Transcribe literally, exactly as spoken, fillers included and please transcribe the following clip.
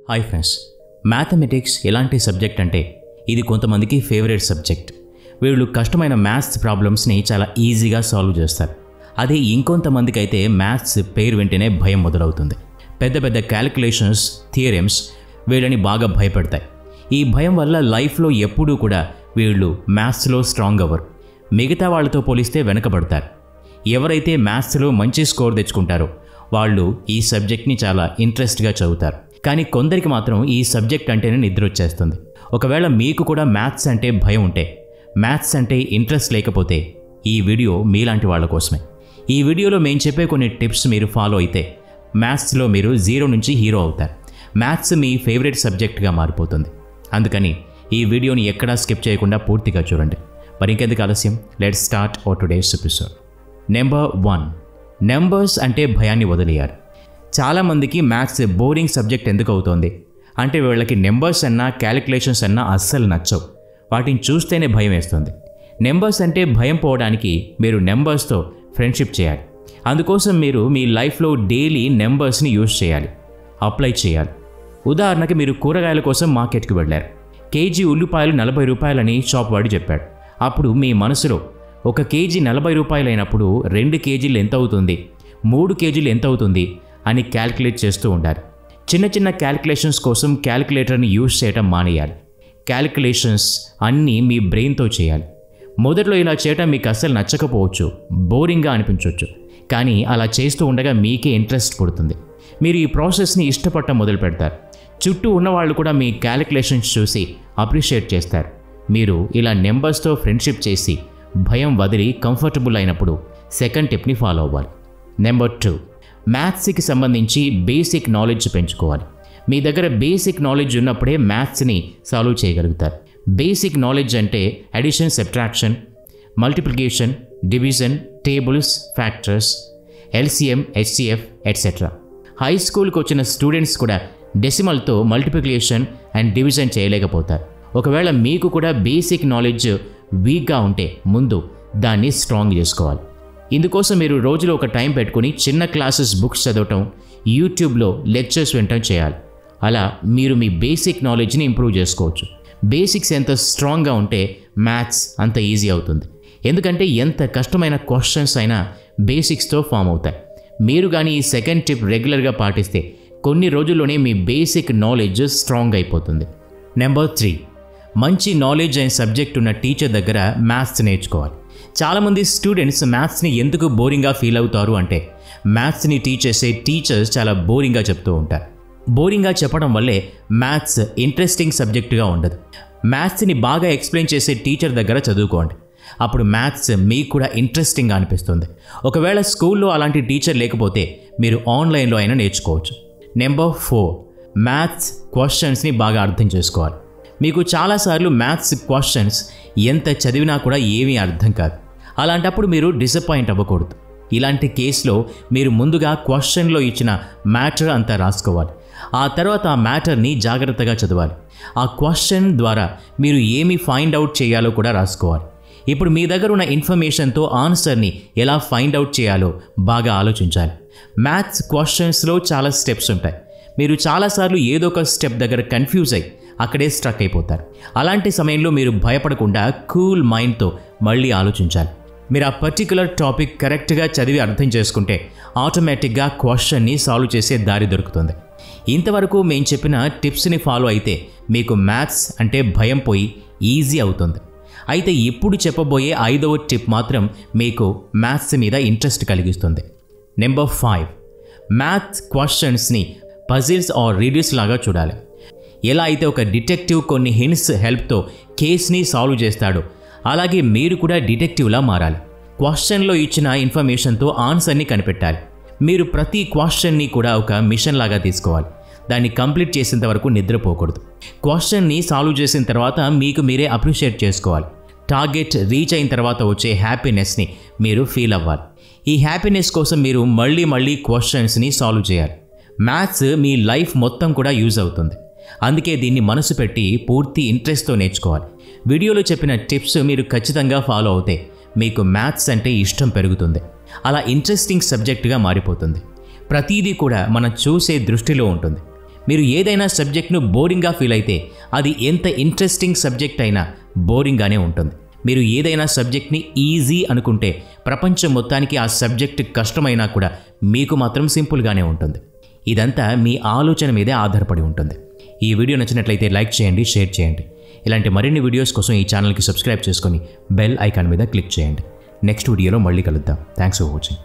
Hi friends, mathematics ఎలాంటి subject అంటే ఇది కొంతమందికి ఫేవరెట్ సబ్జెక్ట్. వీళ్ళు కష్టమైన మ్యాథ్స్ ప్రాబ్లమ్స్ని చాలా ఈజీగా సాల్వ్ చేస్తారు. అదే ఇంకొంతమందికి అయితే మ్యాథ్స్ పేరు వెంటనే భయం మొదలవుతుంది. పెద్ద పెద్ద క్యాలిక్యులేషన్స్, థియరమ్స్ వీళ్ళని బాగా భయపెడతాయి. ఈ భయం వల్ల లైఫ్లో ఎప్పుడూ కూడా వీళ్ళు మ్యాథ్స్లో స్ట్రాంగ్ అవ్వరు. మిగతా వాళ్ళతో పోలిస్తే వెనకబడతారు. ఎవరైతే మ్యాథ్స్లో మంచి స్కోర్ తెచ్చుకుంటారో వాళ్ళు ఈ సబ్జెక్ట్ని చాలా ఇంట్రెస్ట్గా చదువుతారు. కానీ కొందరికి మాత్రం ఈ సబ్జెక్ట్ అంటేనే నిద్ర వచ్చేస్తుంది. ఒకవేళ మీకు కూడా మ్యాథ్స్ అంటే భయం ఉంటే, మ్యాథ్స్ అంటే ఇంట్రెస్ట్ లేకపోతే ఈ వీడియో మీలాంటి వాళ్ళ కోసమే. ఈ వీడియోలో మేము చెప్పే కొన్ని టిప్స్ మీరు ఫాలో అయితే మ్యాథ్స్లో మీరు జీరో నుంచి హీరో అవుతారు. మ్యాథ్స్ మీ ఫేవరెట్ సబ్జెక్ట్గా మారిపోతుంది. అందుకని ఈ వీడియోని ఎక్కడా స్కిప్ చేయకుండా పూర్తిగా చూడండి. మరి ఇంకెందుకు ఆలస్యం, let's start our today's episode. Number one, numbers అంటే భయాన్ని వదిలేయాలి. చాలామందికి మ్యాథ్స్ బోరింగ్ సబ్జెక్ట్ ఎందుకు అవుతుంది అంటే వీళ్ళకి నెంబర్స్ అన్నా క్యాలిక్యులేషన్స్ అన్నా అస్సలు నచ్చవు. వాటిని చూస్తేనే భయం వేస్తుంది. నెంబర్స్ అంటే భయం పోవడానికి మీరు నెంబర్స్తో ఫ్రెండ్షిప్ చేయాలి. అందుకోసం మీరు మీ లైఫ్లో డైలీ నెంబర్స్ని యూజ్ చేయాలి, అప్లై చేయాలి. ఉదాహరణకి మీరు కూరగాయల కోసం మార్కెట్కి వెళ్ళారు. కేజీ ఉల్లిపాయలు నలభై రూపాయలని షాప్ వాడు చెప్పాడు. అప్పుడు మీ మనసులో ఒక కేజీ నలభై రూపాయలు అయినప్పుడు రెండు కేజీలు ఎంత అవుతుంది, మూడు కేజీలు ఎంత అవుతుంది అని క్యాల్కులేట్ చేస్తూ ఉండాలి. చిన్న చిన్న క్యాల్కులేషన్స్ కోసం క్యాల్కులేటర్ని యూజ్ చేయడం మానేయాలి. క్యాల్కులేషన్స్ అన్నీ మీ బ్రెయిన్తో చేయాలి. మొదట్లో ఇలా చేయడం మీకు అస్సలు నచ్చకపోవచ్చు, బోరింగ్గా అనిపించవచ్చు. కానీ అలా చేస్తూ ఉండగా మీకే ఇంట్రెస్ట్ పుడుతుంది. మీరు ఈ ప్రాసెస్ని ఇష్టపడటం మొదలు పెడతారు. చుట్టూ ఉన్నవాళ్ళు కూడా మీ క్యాల్కులేషన్స్ చూసి అప్రిషియేట్ చేస్తారు. మీరు ఇలా నెంబర్స్తో ఫ్రెండ్షిప్ చేసి భయం వదిలి కంఫర్టబుల్ అయినప్పుడు సెకండ్ టిప్ని ఫాలో అవ్వాలి. నెంబర్ టూ, మ్యాథ్స్కి సంబంధించి బేసిక్ నాలెడ్జ్ పెంచుకోవాలి. మీ దగ్గర బేసిక్ నాలెడ్జ్ ఉన్నప్పుడే మ్యాథ్స్ని సాల్వ్ చేయగలుగుతారు. బేసిక్ నాలెడ్జ్ అంటే addition, subtraction, multiplication, division, tables, factors, LCM, HCF etcetera. High స్కూల్కి వచ్చిన స్టూడెంట్స్ కూడా డెసిమల్తో మల్టిప్లికేషన్ అండ్ డివిజన్ చేయలేకపోతారు. ఒకవేళ మీకు కూడా బేసిక్ నాలెడ్జ్ వీక్గా ఉంటే ముందు దాన్ని స్ట్రాంగ్ చేసుకోవాలి. ఇందుకోసం మీరు రోజులో ఒక టైం పెట్టుకుని చిన్న క్లాసెస్ బుక్స్ చదవటం, యూట్యూబ్లో లెక్చర్స్ వినటం చేయాలి. అలా మీరు మీ బేసిక్ నాలెడ్జ్ని ఇంప్రూవ్ చేసుకోవచ్చు. బేసిక్స్ ఎంత స్ట్రాంగ్గా ఉంటే మ్యాథ్స్ అంత ఈజీ అవుతుంది. ఎందుకంటే ఎంత కష్టమైన క్వశ్చన్స్ అయినా బేసిక్స్తో ఫామ్ అవుతాయి. మీరు కానీ ఈ సెకండ్ టిప్ రెగ్యులర్గా పాటిస్తే కొన్ని రోజుల్లోనే మీ బేసిక్ నాలెడ్జ్ స్ట్రాంగ్ అయిపోతుంది. నెంబర్ త్రీ, మంచి నాలెడ్జ్ అయిన సబ్జెక్ట్ ఉన్న టీచర్ దగ్గర మ్యాథ్స్ నేర్చుకోవాలి. చాలామంది స్టూడెంట్స్ మ్యాథ్స్ని ఎందుకు బోరింగ్గా ఫీల్ అవుతారు అంటే మ్యాథ్స్ని టీచ్ చేసే టీచర్స్ చాలా బోరింగ్గా చెప్తూ ఉంటారు. బోరింగ్గా చెప్పడం వల్లే మ్యాథ్స్ ఇంట్రెస్టింగ్ సబ్జెక్టుగా ఉండదు. మ్యాథ్స్ని బాగా ఎక్స్ప్లెయిన్ చేసే టీచర్ దగ్గర చదువుకోండి. అప్పుడు మ్యాథ్స్ మీకు కూడా ఇంట్రెస్టింగ్గా అనిపిస్తుంది. ఒకవేళ స్కూల్లో అలాంటి టీచర్ లేకపోతే మీరు ఆన్లైన్లో అయినా నేర్చుకోవచ్చు. నెంబర్ ఫోర్, మ్యాథ్స్ క్వశ్చన్స్ని బాగా అర్థం చేసుకోవాలి. మీకు చాలాసార్లు మ్యాథ్స్ క్వశ్చన్స్ ఎంత చదివినా కూడా ఏమీ అర్థం కాదు. అలాంటప్పుడు మీరు డిసప్పాయింట్ అవ్వకూడదు. ఇలాంటి కేసులో మీరు ముందుగా క్వశ్చన్లో ఇచ్చిన మ్యాటర్ అంతా రాసుకోవాలి. ఆ తర్వాత ఆ మ్యాటర్ని జాగ్రత్తగా చదవాలి. ఆ క్వశ్చన్ ద్వారా మీరు ఏమి ఫైండ్ అవుట్ చేయాలో కూడా రాసుకోవాలి. ఇప్పుడు మీ దగ్గర ఉన్న ఇన్ఫర్మేషన్తో ఆన్సర్ని ఎలా ఫైండ్ అవుట్ చేయాలో బాగా ఆలోచించాలి. మ్యాథ్స్ క్వశ్చన్స్లో చాలా స్టెప్స్ ఉంటాయి. మీరు చాలాసార్లు ఏదో ఒక స్టెప్ దగ్గర కన్ఫ్యూజ్ అయ్యి అక్కడే స్ట్రక్ అయిపోతారు. అలాంటి సమయంలో మీరు భయపడకుండా కూల్ మైండ్తో మళ్ళీ ఆలోచించాలి. మీరు ఆ పర్టికులర్ టాపిక్ కరెక్ట్గా చదివి అర్థం చేసుకుంటే ఆటోమేటిక్గా క్వశ్చన్ని సాల్వ్ చేసే దారి దొరుకుతుంది. ఇంతవరకు మేము చెప్పిన టిప్స్ని ఫాలో అయితే మీకు మ్యాథ్స్ అంటే భయం పోయి ఈజీ అవుతుంది. అయితే ఇప్పుడు చెప్పబోయే ఐదవ టిప్ మాత్రం మీకు మ్యాథ్స్ మీద ఇంట్రెస్ట్ కలిగిస్తుంది. నెంబర్ ఫైవ్, మ్యాథ్స్ క్వశ్చన్స్ని పజిల్స్ ఆర్ రీడిల్స్ లాగా చూడాలి. ఎలా అయితే ఒక డిటెక్టివ్ కొన్ని హింట్స్ హెల్ప్తో కేస్ని సాల్వ్ చేస్తాడో అలాగే మీరు కూడా డిటెక్టివ్లా మారాలి. క్వశ్చన్లో ఇచ్చిన ఇన్ఫర్మేషన్తో ఆన్సర్ని కనిపెట్టాలి. మీరు ప్రతి క్వశ్చన్ని కూడా ఒక మిషన్ లాగా తీసుకోవాలి. దాన్ని కంప్లీట్ చేసేంత వరకు నిద్రపోకూడదు. క్వశ్చన్ని సాల్వ్ చేసిన తర్వాత మీకు మీరే అప్రిషియేట్ చేసుకోవాలి. టార్గెట్ రీచ్ అయిన తర్వాత వచ్చే హ్యాపీనెస్ని మీరు ఫీల్ అవ్వాలి. ఈ హ్యాపీనెస్ కోసం మీరు మళ్ళీ మళ్ళీ క్వశ్చన్స్ని సాల్వ్ చేయాలి. మ్యాథ్స్ మీ లైఫ్ మొత్తం కూడా యూజ్ అవుతుంది. అందుకే దీన్ని మనసు పెట్టి పూర్తి ఇంట్రెస్ట్తో నేర్చుకోవాలి. వీడియోలో చెప్పిన టిప్స్ మీరు ఖచ్చితంగా ఫాలో అవుతే మీకు మ్యాథ్స్ అంటే ఇష్టం పెరుగుతుంది. అలా ఇంట్రెస్టింగ్ సబ్జెక్టుగా మారిపోతుంది. ప్రతిదీ కూడా మనం చూసే దృష్టిలో ఉంటుంది. మీరు ఏదైనా సబ్జెక్ట్ను బోరింగ్గా ఫీల్ అయితే అది ఎంత ఇంట్రెస్టింగ్ సబ్జెక్ట్ అయినా బోరింగ్గానే ఉంటుంది. మీరు ఏదైనా సబ్జెక్ట్ని ఈజీ అనుకుంటే ప్రపంచం మొత్తానికి ఆ సబ్జెక్ట్ కష్టమైనా కూడా మీకు మాత్రం సింపుల్గానే ఉంటుంది. ఇదంతా మీ ఆలోచన మీదే ఆధారపడి ఉంటుంది. ఈ వీడియో నచ్చినట్లయితే లైక్ చేయండి, షేర్ చేయండి. ఇలాంటి మరిన్ని వీడియోస్ కోసం ఈ ఛానల్కి సబ్స్క్రైబ్ చేసుకొని బెల్ ఐకాన్ మీద క్లిక్ చేయండి. నెక్స్ట్ వీడియోలో మళ్ళీ కలుద్దాం. Thanks for watching.